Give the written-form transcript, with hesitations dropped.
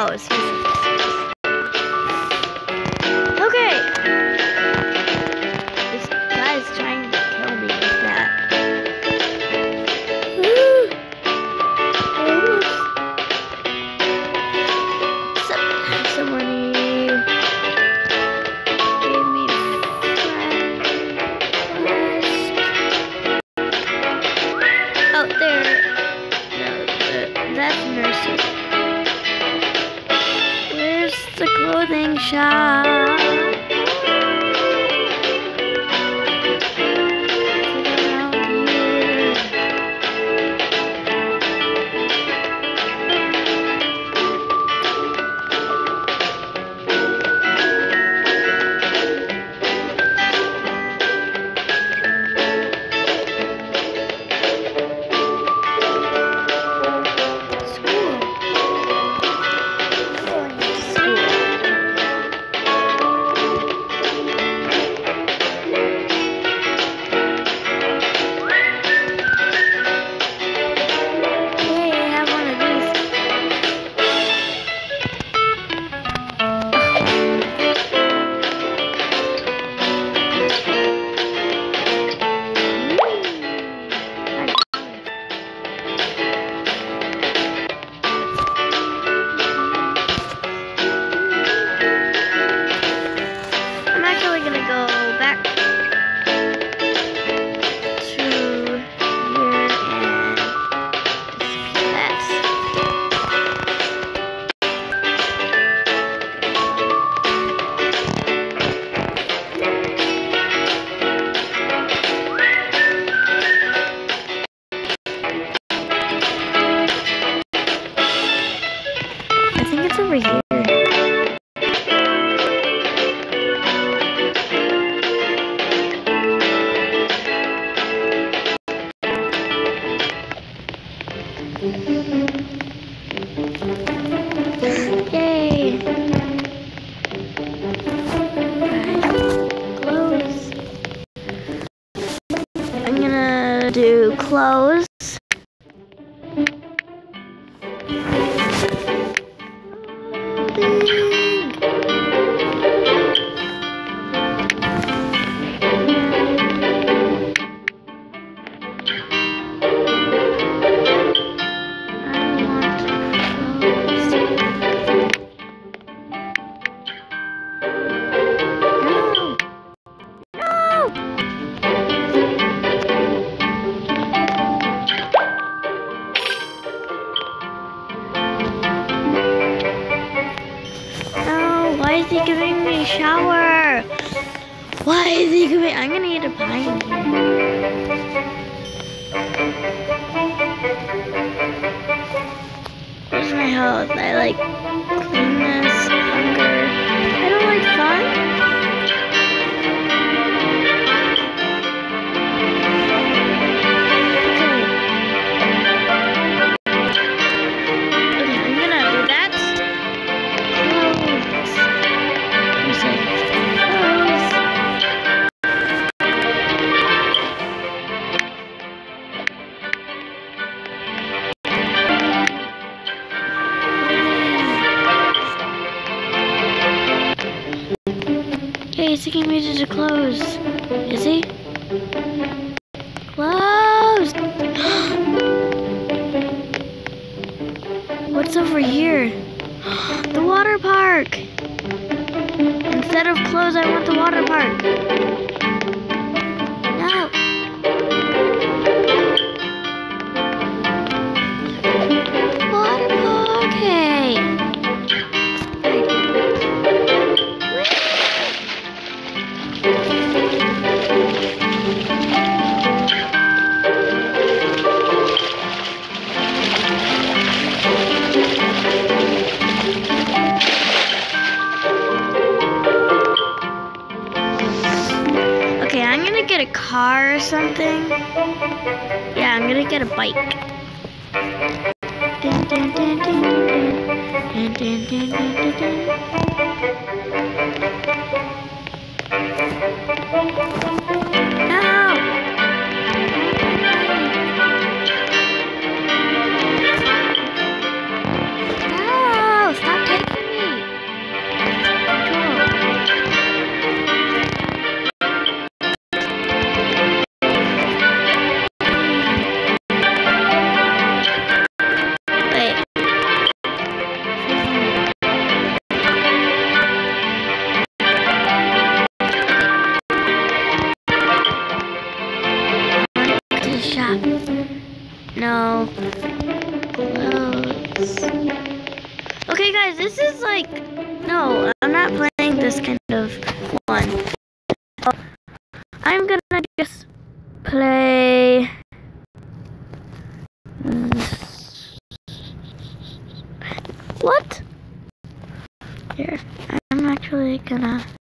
clothes. Okay. This guy's trying to kill me with that. Somebody gave me a friend request. Oh, there. No, that's nursery. Where's the clothing shop? Over here. Yay! Clothes. I'm gonna do clothes. Why is he giving me a shower? Why is he giving? I'm gonna eat a pie in here. Where's my health? I like cleanness, hunger. I don't like fun. He's taking me to the clothes. Is he? Closed! What's over here? The water park! Instead of clothes, I want the water park. No! Water park, hey! Get a car or something. Yeah, I'm gonna get a bike. Dun, dun, dun, dun, dun, dun, dun, dun, dun, dun. No! No! Stop taking No. Clothes. Okay, guys, this is like... No, I'm not playing this kind of one. I'm gonna just play... What? Here, I'm actually gonna...